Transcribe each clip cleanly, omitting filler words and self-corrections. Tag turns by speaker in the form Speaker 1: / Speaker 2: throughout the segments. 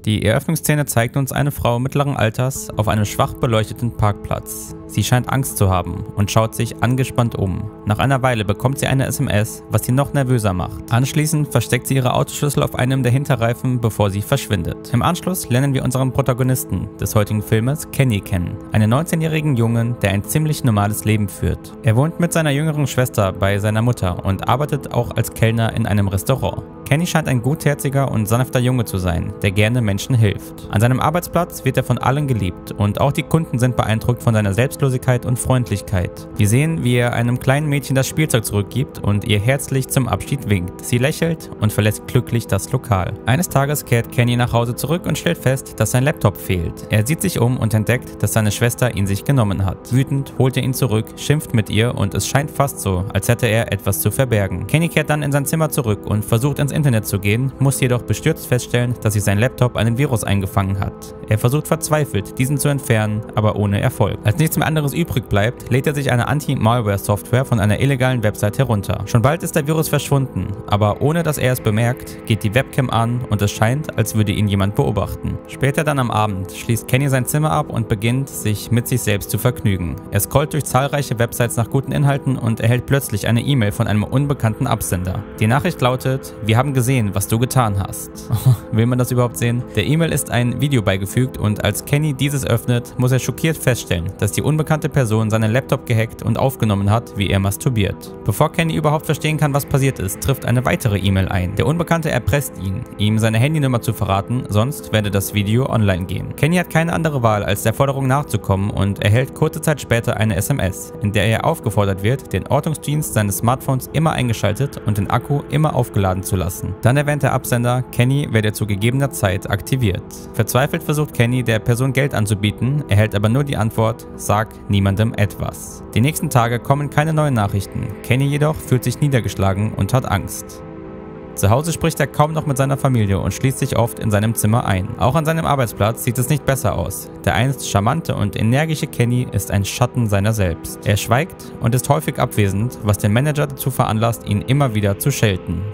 Speaker 1: Die Eröffnungsszene zeigt uns eine Frau mittleren Alters auf einem schwach beleuchteten Parkplatz. Sie scheint Angst zu haben und schaut sich angespannt um. Nach einer Weile bekommt sie eine SMS, was sie noch nervöser macht. Anschließend versteckt sie ihre Autoschlüssel auf einem der Hinterreifen, bevor sie verschwindet. Im Anschluss lernen wir unseren Protagonisten des heutigen Filmes, Kenny, kennen. Einen 19-jährigen Jungen, der ein ziemlich normales Leben führt. Er wohnt mit seiner jüngeren Schwester bei seiner Mutter und arbeitet auch als Kellner in einem Restaurant. Kenny scheint ein gutherziger und sanfter Junge zu sein, der gerne Menschen hilft. An seinem Arbeitsplatz wird er von allen geliebt und auch die Kunden sind beeindruckt von seiner Selbstlosigkeit und Freundlichkeit. Wir sehen, wie er einem kleinen Mädchen das Spielzeug zurückgibt und ihr herzlich zum Abschied winkt. Sie lächelt und verlässt glücklich das Lokal. Eines Tages kehrt Kenny nach Hause zurück und stellt fest, dass sein Laptop fehlt. Er sieht sich um und entdeckt, dass seine Schwester ihn sich genommen hat. Wütend holt er ihn zurück, schimpft mit ihr und es scheint fast so, als hätte er etwas zu verbergen. Kenny kehrt dann in sein Zimmer zurück und versucht ins Internet zu gehen, muss jedoch bestürzt feststellen, dass sich sein Laptop einen Virus eingefangen hat. Er versucht verzweifelt, diesen zu entfernen, aber ohne Erfolg. Als nichts mehr anderes übrig bleibt, lädt er sich eine Anti-Malware-Software von einer illegalen Website herunter. Schon bald ist der Virus verschwunden, aber ohne dass er es bemerkt, geht die Webcam an und es scheint, als würde ihn jemand beobachten. Später dann am Abend schließt Kenny sein Zimmer ab und beginnt, sich mit sich selbst zu vergnügen. Er scrollt durch zahlreiche Websites nach guten Inhalten und erhält plötzlich eine E-Mail von einem unbekannten Absender. Die Nachricht lautet: Wir haben gesehen, was du getan hast. Will man das überhaupt sehen? Der E-Mail ist ein Video beigefügt und als Kenny dieses öffnet, muss er schockiert feststellen, dass die unbekannte Person seinen Laptop gehackt und aufgenommen hat, wie er masturbiert. Bevor Kenny überhaupt verstehen kann, was passiert ist, trifft eine weitere E-Mail ein. Der Unbekannte erpresst ihn, ihm seine Handynummer zu verraten, sonst werde das Video online gehen. Kenny hat keine andere Wahl, als der Forderung nachzukommen und erhält kurze Zeit später eine SMS, in der er aufgefordert wird, den Ortungsdienst seines Smartphones immer eingeschaltet und den Akku immer aufgeladen zu lassen. Dann erwähnt der Absender, Kenny werde zu gegebener Zeit aktiviert. Verzweifelt versucht Kenny, der Person Geld anzubieten, erhält aber nur die Antwort: Sag niemandem etwas. Die nächsten Tage kommen keine neuen Nachrichten. Kenny jedoch fühlt sich niedergeschlagen und hat Angst. Zu Hause spricht er kaum noch mit seiner Familie und schließt sich oft in seinem Zimmer ein. Auch an seinem Arbeitsplatz sieht es nicht besser aus. Der einst charmante und energische Kenny ist ein Schatten seiner selbst. Er schweigt und ist häufig abwesend, was den Manager dazu veranlasst, ihn immer wieder zu schelten.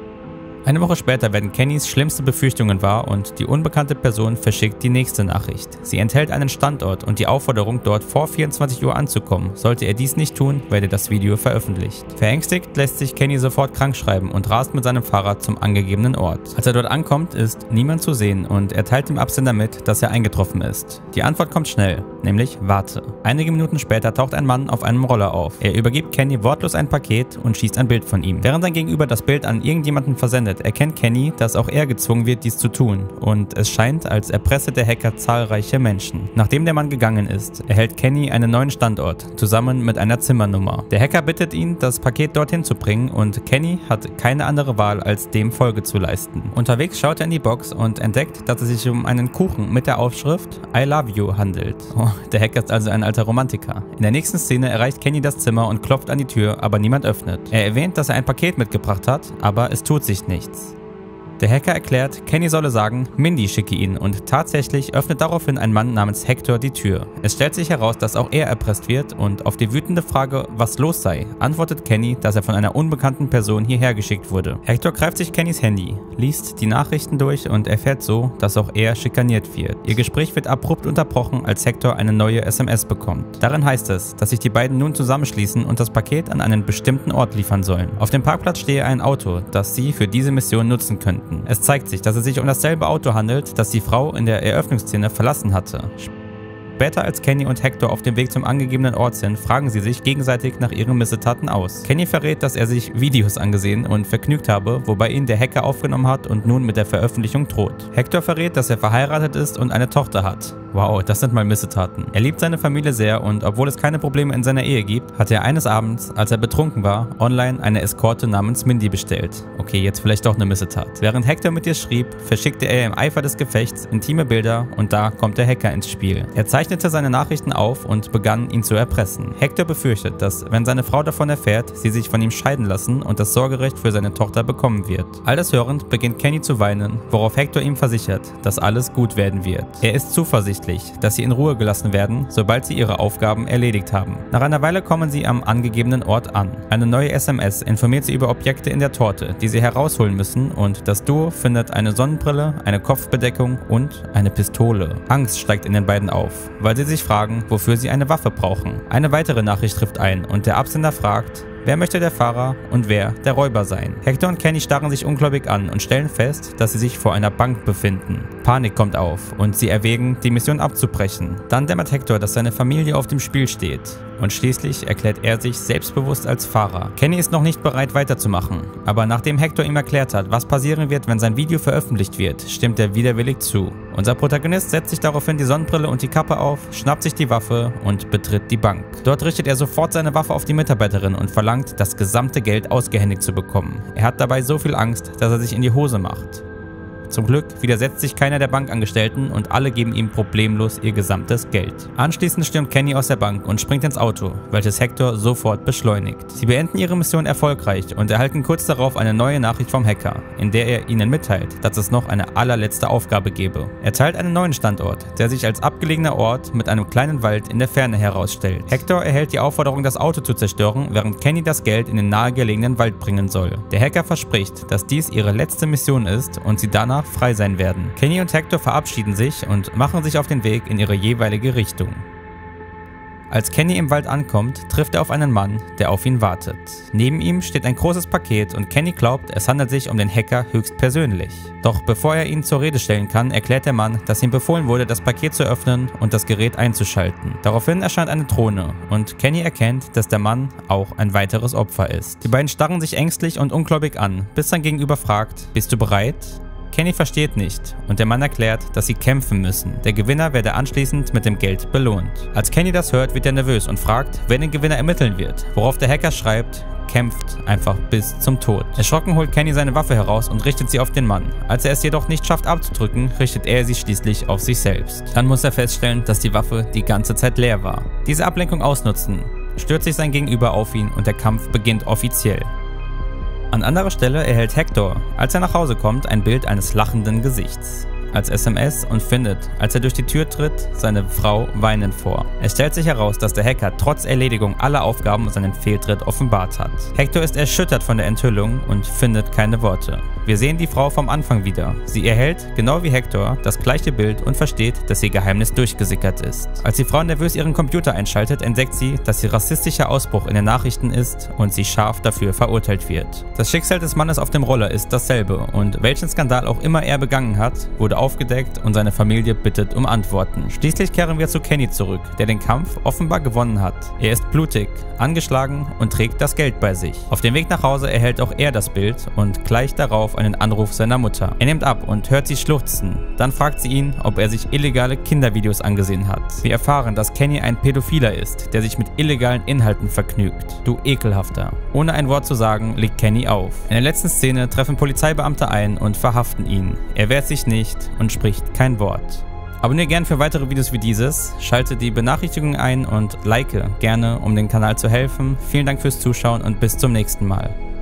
Speaker 1: Eine Woche später werden Kennys schlimmste Befürchtungen wahr und die unbekannte Person verschickt die nächste Nachricht. Sie enthält einen Standort und die Aufforderung, dort vor 24 Uhr anzukommen. Sollte er dies nicht tun, werde das Video veröffentlicht. Verängstigt lässt sich Kenny sofort krank schreiben und rast mit seinem Fahrrad zum angegebenen Ort. Als er dort ankommt, ist niemand zu sehen und er teilt dem Absender mit, dass er eingetroffen ist. Die Antwort kommt schnell, nämlich warte. Einige Minuten später taucht ein Mann auf einem Roller auf. Er übergibt Kenny wortlos ein Paket und schießt ein Bild von ihm. Während sein Gegenüber das Bild an irgendjemanden versendet, erkennt Kenny, dass auch er gezwungen wird, dies zu tun, und es scheint, als erpresse der Hacker zahlreiche Menschen. Nachdem der Mann gegangen ist, erhält Kenny einen neuen Standort, zusammen mit einer Zimmernummer. Der Hacker bittet ihn, das Paket dorthin zu bringen und Kenny hat keine andere Wahl, als dem Folge zu leisten. Unterwegs schaut er in die Box und entdeckt, dass es sich um einen Kuchen mit der Aufschrift I love you handelt. Oh, der Hacker ist also ein alter Romantiker. In der nächsten Szene erreicht Kenny das Zimmer und klopft an die Tür, aber niemand öffnet. Er erwähnt, dass er ein Paket mitgebracht hat, aber es tut sich nichts. Der Hacker erklärt, Kenny solle sagen, Mindy schicke ihn und tatsächlich öffnet daraufhin ein Mann namens Hector die Tür. Es stellt sich heraus, dass auch er erpresst wird und auf die wütende Frage, was los sei, antwortet Kenny, dass er von einer unbekannten Person hierher geschickt wurde. Hector greift sich Kennys Handy, liest die Nachrichten durch und erfährt so, dass auch er schikaniert wird. Ihr Gespräch wird abrupt unterbrochen, als Hector eine neue SMS bekommt. Darin heißt es, dass sich die beiden nun zusammenschließen und das Paket an einen bestimmten Ort liefern sollen. Auf dem Parkplatz stehe ein Auto, das sie für diese Mission nutzen könnten. Es zeigt sich, dass es sich um dasselbe Auto handelt, das die Frau in der Eröffnungsszene verlassen hatte. Später, als Kenny und Hector auf dem Weg zum angegebenen Ort sind, fragen sie sich gegenseitig nach ihren Missetaten aus. Kenny verrät, dass er sich Videos angesehen und vergnügt habe, wobei ihn der Hacker aufgenommen hat und nun mit der Veröffentlichung droht. Hector verrät, dass er verheiratet ist und eine Tochter hat. Wow, das sind mal Missetaten. Er liebt seine Familie sehr und obwohl es keine Probleme in seiner Ehe gibt, hat er eines Abends, als er betrunken war, online eine Eskorte namens Mindy bestellt. Okay, jetzt vielleicht doch eine Missetat. Während Hector mit ihr schrieb, verschickte er im Eifer des Gefechts intime Bilder und da kommt der Hacker ins Spiel. Er zeichnet zeichnete seine Nachrichten auf und begann, ihn zu erpressen. Hector befürchtet, dass, wenn seine Frau davon erfährt, sie sich von ihm scheiden lassen und das Sorgerecht für seine Tochter bekommen wird. All das hörend beginnt Kenny zu weinen, worauf Hector ihm versichert, dass alles gut werden wird. Er ist zuversichtlich, dass sie in Ruhe gelassen werden, sobald sie ihre Aufgaben erledigt haben. Nach einer Weile kommen sie am angegebenen Ort an. Eine neue SMS informiert sie über Objekte in der Torte, die sie herausholen müssen, und das Duo findet eine Sonnenbrille, eine Kopfbedeckung und eine Pistole. Angst steigt in den beiden auf, weil sie sich fragen, wofür sie eine Waffe brauchen. Eine weitere Nachricht trifft ein und der Absender fragt, wer möchte der Fahrer und wer der Räuber sein? Hector und Kenny starren sich ungläubig an und stellen fest, dass sie sich vor einer Bank befinden. Panik kommt auf und sie erwägen, die Mission abzubrechen. Dann dämmert Hector, dass seine Familie auf dem Spiel steht. Und schließlich erklärt er sich selbstbewusst als Fahrer. Kenny ist noch nicht bereit weiterzumachen, aber nachdem Hector ihm erklärt hat, was passieren wird, wenn sein Video veröffentlicht wird, stimmt er widerwillig zu. Unser Protagonist setzt sich daraufhin die Sonnenbrille und die Kappe auf, schnappt sich die Waffe und betritt die Bank. Dort richtet er sofort seine Waffe auf die Mitarbeiterin und verlangt, das gesamte Geld ausgehändigt zu bekommen. Er hat dabei so viel Angst, dass er sich in die Hose macht. Zum Glück widersetzt sich keiner der Bankangestellten und alle geben ihm problemlos ihr gesamtes Geld. Anschließend stürmt Kenny aus der Bank und springt ins Auto, welches Hector sofort beschleunigt. Sie beenden ihre Mission erfolgreich und erhalten kurz darauf eine neue Nachricht vom Hacker, in der er ihnen mitteilt, dass es noch eine allerletzte Aufgabe gebe. Er teilt einen neuen Standort, der sich als abgelegener Ort mit einem kleinen Wald in der Ferne herausstellt. Hector erhält die Aufforderung, das Auto zu zerstören, während Kenny das Geld in den nahegelegenen Wald bringen soll. Der Hacker verspricht, dass dies ihre letzte Mission ist und sie danach frei sein werden. Kenny und Hector verabschieden sich und machen sich auf den Weg in ihre jeweilige Richtung. Als Kenny im Wald ankommt, trifft er auf einen Mann, der auf ihn wartet. Neben ihm steht ein großes Paket und Kenny glaubt, es handelt sich um den Hacker höchstpersönlich. Doch bevor er ihn zur Rede stellen kann, erklärt der Mann, dass ihm befohlen wurde, das Paket zu öffnen und das Gerät einzuschalten. Daraufhin erscheint eine Drohne und Kenny erkennt, dass der Mann auch ein weiteres Opfer ist. Die beiden starren sich ängstlich und ungläubig an, bis sein Gegenüber fragt, bist du bereit? Kenny versteht nicht und der Mann erklärt, dass sie kämpfen müssen. Der Gewinner werde anschließend mit dem Geld belohnt. Als Kenny das hört, wird er nervös und fragt, wer den Gewinner ermitteln wird, worauf der Hacker schreibt, kämpft einfach bis zum Tod. Erschrocken holt Kenny seine Waffe heraus und richtet sie auf den Mann. Als er es jedoch nicht schafft abzudrücken, richtet er sie schließlich auf sich selbst. Dann muss er feststellen, dass die Waffe die ganze Zeit leer war. Diese Ablenkung ausnutzen, stürzt sich sein Gegenüber auf ihn und der Kampf beginnt offiziell. An anderer Stelle erhält Hector, als er nach Hause kommt, ein Bild eines lachenden Gesichts als SMS und findet, als er durch die Tür tritt, seine Frau weinend vor. Es stellt sich heraus, dass der Hacker trotz Erledigung aller Aufgaben seinen Fehltritt offenbart hat. Hector ist erschüttert von der Enthüllung und findet keine Worte. Wir sehen die Frau vom Anfang wieder. Sie erhält, genau wie Hector, das gleiche Bild und versteht, dass ihr Geheimnis durchgesickert ist. Als die Frau nervös ihren Computer einschaltet, entdeckt sie, dass ihr rassistischer Ausbruch in den Nachrichten ist und sie scharf dafür verurteilt wird. Das Schicksal des Mannes auf dem Roller ist dasselbe und welchen Skandal auch immer er begangen hat, wurde aufgedeckt und seine Familie bittet um Antworten. Schließlich kehren wir zu Kenny zurück, der den Kampf offenbar gewonnen hat. Er ist blutig, angeschlagen und trägt das Geld bei sich. Auf dem Weg nach Hause erhält auch er das Bild und gleich darauf einen Anruf seiner Mutter. Er nimmt ab und hört sie schluchzen. Dann fragt sie ihn, ob er sich illegale Kindervideos angesehen hat. Wir erfahren, dass Kenny ein Pädophiler ist, der sich mit illegalen Inhalten vergnügt. Du Ekelhafter. Ohne ein Wort zu sagen, legt Kenny auf. In der letzten Szene treffen Polizeibeamte ein und verhaften ihn. Er wehrt sich nicht und spricht kein Wort. Abonniere gerne für weitere Videos wie dieses, schalte die Benachrichtigungen ein und like gerne, um dem Kanal zu helfen. Vielen Dank fürs Zuschauen und bis zum nächsten Mal.